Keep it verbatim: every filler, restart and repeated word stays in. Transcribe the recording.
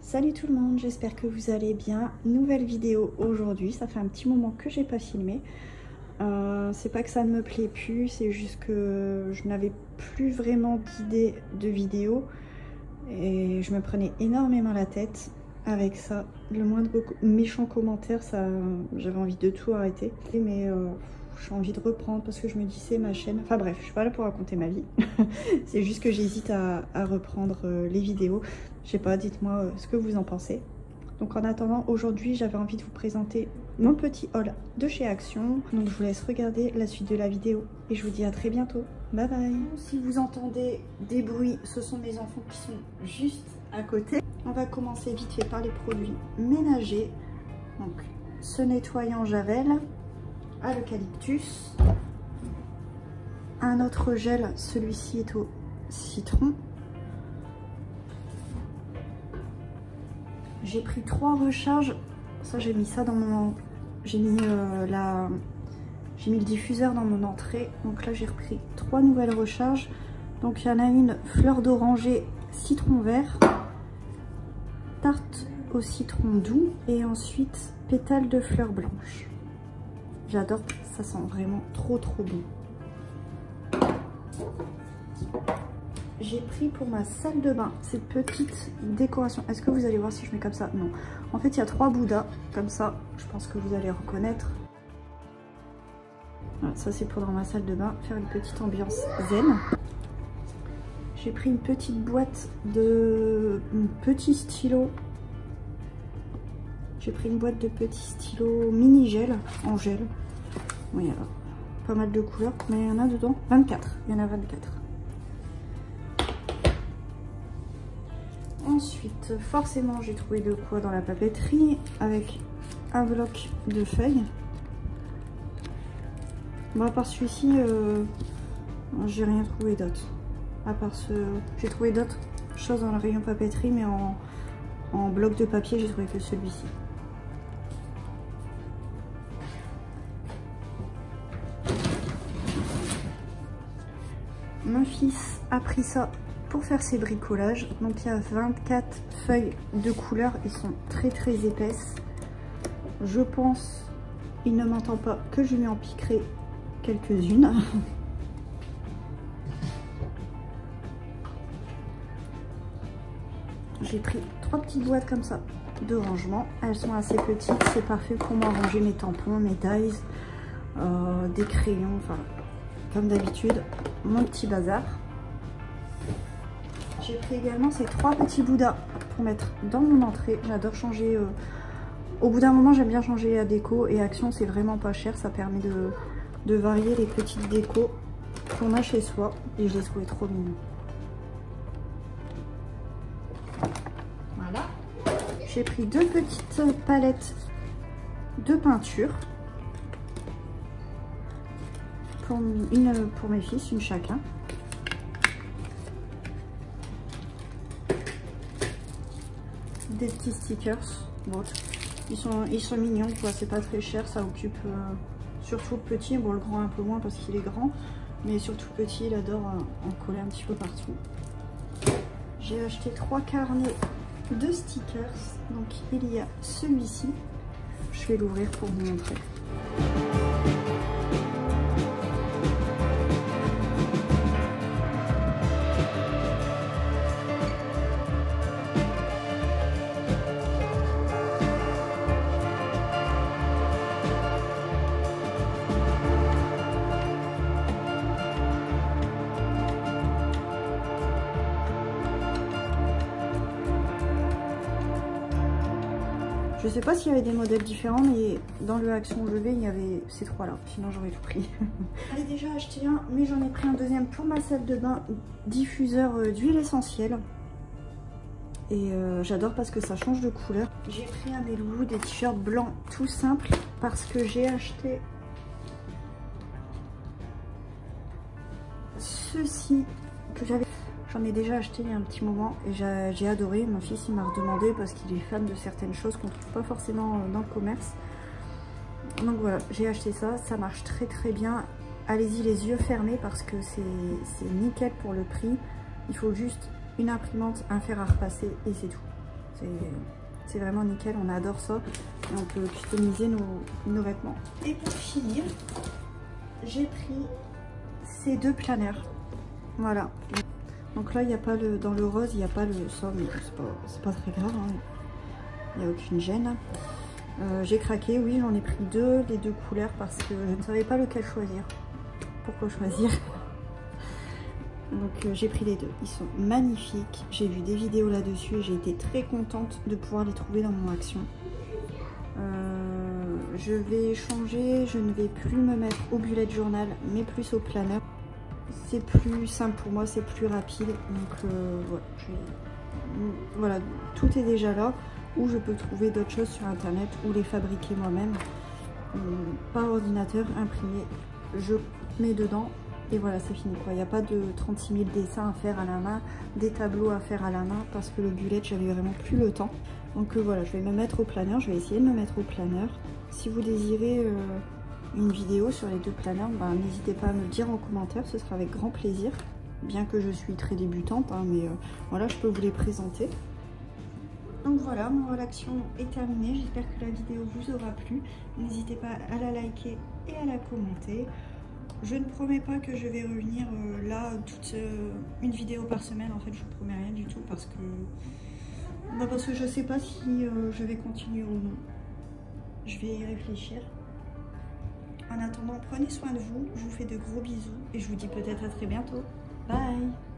Salut tout le monde, j'espère que vous allez bien. Nouvelle vidéo aujourd'hui, ça fait un petit moment que j'ai pas filmé. Euh, c'est pas que ça ne me plaît plus, c'est juste que je n'avais plus vraiment d'idées de vidéo et je me prenais énormément la tête avec ça. Le moindre méchant commentaire, ça, j'avais envie de tout arrêter. Mais euh, j'ai envie de reprendre parce que je me dis c'est ma chaîne. Enfin bref, je suis pas là pour raconter ma vie. C'est juste que j'hésite à, à reprendre euh, les vidéos. Je sais pas, dites-moi euh, ce que vous en pensez. Donc en attendant, aujourd'hui j'avais envie de vous présenter mon petit haul de chez Action. Donc je vous laisse regarder la suite de la vidéo et je vous dis à très bientôt. Bye bye. Si vous entendez des bruits, ce sont mes enfants qui sont juste à côté. On va commencer vite fait par les produits ménagers. Donc ce nettoyant Javel à l'eucalyptus. Un autre gel, celui-ci est au citron. J'ai pris trois recharges. Ça, j'ai mis ça dans mon... J'ai mis, euh, la... j'ai mis le diffuseur dans mon entrée. Donc là, j'ai repris trois nouvelles recharges. Donc il y en a une fleur d'oranger citron vert, tarte au citron doux et ensuite pétales de fleurs blanches. J'adore, ça sent vraiment trop trop bon. J'ai pris pour ma salle de bain cette petite décoration. Est-ce que vous allez voir si je mets comme ça? Non. En fait, il y a trois bouddhas comme ça. Je pense que vous allez reconnaître. Voilà, ça c'est pour dans ma salle de bain, faire une petite ambiance zen. J'ai pris une petite boîte de petits stylos. J'ai pris une boîte de petits stylos mini gel en gel. Oui, alors, pas mal de couleurs, mais il y en a dedans vingt-quatre. Il y en a vingt-quatre. Ensuite, forcément, j'ai trouvé de quoi dans la papeterie avec un bloc de feuilles. Bon, à part celui-ci, euh, j'ai rien trouvé d'autre. À part ce, j'ai trouvé d'autres choses dans le rayon papeterie, mais en, en bloc de papier, j'ai trouvé que celui-ci. Mon fils a pris ça pour faire ses bricolages. Donc il y a vingt-quatre feuilles de couleur, ils sont très très épaisses. Je pense, il ne m'entend pas, que je lui en piquerai quelques-unes. J'ai pris trois petites boîtes comme ça de rangement. Elles sont assez petites, c'est parfait pour moi ranger mes tampons, mes dies, euh, des crayons, enfin comme d'habitude, mon petit bazar. J'ai pris également ces trois petits bouddhas pour mettre dans mon entrée. J'adore changer. Euh... Au bout d'un moment, j'aime bien changer la déco. Et Action, c'est vraiment pas cher. Ça permet de, de varier les petites décos qu'on a chez soi. Et je les trouvais trop mignons. Voilà. J'ai pris deux petites palettes de peinture. Pour, une pour mes fils, une chacun. Des petits stickers, bon, ils sont, ils sont mignons quoi, c'est pas très cher, ça occupe euh, surtout le petit, bon le grand un peu moins parce qu'il est grand, mais surtout le petit il adore euh, en coller un petit peu partout. J'ai acheté trois carnets de stickers, donc il y a celui-ci, je vais l'ouvrir pour vous montrer. Je sais pas s'il y avait des modèles différents, mais dans le Action où je vais, il y avait ces trois là, sinon j'aurais tout pris. J'en ai déjà acheté un, mais j'en ai pris un deuxième pour ma salle de bain, diffuseur d'huile essentielle. Et euh, j'adore parce que ça change de couleur. J'ai pris à mes loulous des t-shirts blancs tout simples parce que j'ai acheté ceux-ci que j'avais. J'en ai déjà acheté il y a un petit moment et j'ai adoré. Mon fils il m'a redemandé parce qu'il est fan de certaines choses qu'on ne trouve pas forcément dans le commerce. Donc voilà, j'ai acheté ça, ça marche très très bien. Allez-y les yeux fermés parce que c'est nickel pour le prix. Il faut juste une imprimante, un fer à repasser et c'est tout. C'est vraiment nickel, on adore ça. Et on peut customiser nos, nos vêtements. Et pour finir, j'ai pris ces deux planeurs. Voilà. Donc là, il n'y a pas le, dans le rose, il n'y a pas le ça, mais c'est pas, pas très grave. Hein. Il n'y a aucune gêne. Euh, j'ai craqué, oui, j'en ai pris deux, les deux couleurs, parce que je ne savais pas lequel choisir. Pourquoi choisir? Donc euh, j'ai pris les deux. Ils sont magnifiques. J'ai vu des vidéos là-dessus et j'ai été très contente de pouvoir les trouver dans mon action. Euh, je vais changer, je ne vais plus me mettre au bullet journal, mais plus au planeur. C'est plus simple pour moi, c'est plus rapide. Donc euh, voilà, je... voilà, tout est déjà là. Ou je peux trouver d'autres choses sur internet ou les fabriquer moi-même. Euh, par ordinateur, imprimé. Je mets dedans. Et voilà, c'est fini quoi. Il n'y a pas de trente-six mille dessins à faire à la main, des tableaux à faire à la main, parce que le bullet, j'avais vraiment plus le temps. Donc euh, voilà, je vais me mettre au planeur, je vais essayer de me mettre au planeur. Si vous désirez euh, une vidéo sur les deux planeurs, bah, n'hésitez pas à me le dire en commentaire, ce sera avec grand plaisir. Bien que je suis très débutante, hein, mais euh, voilà, je peux vous les présenter. Donc voilà, mon haul action est terminé. J'espère que la vidéo vous aura plu. N'hésitez pas à la liker et à la commenter. Je ne promets pas que je vais revenir euh, là toute euh, une vidéo par semaine. En fait, je ne promets rien du tout parce que bah parce que je sais pas si euh, je vais continuer ou non. Je vais y réfléchir. En attendant, prenez soin de vous. Je vous fais de gros bisous et je vous dis peut-être à très bientôt. Bye.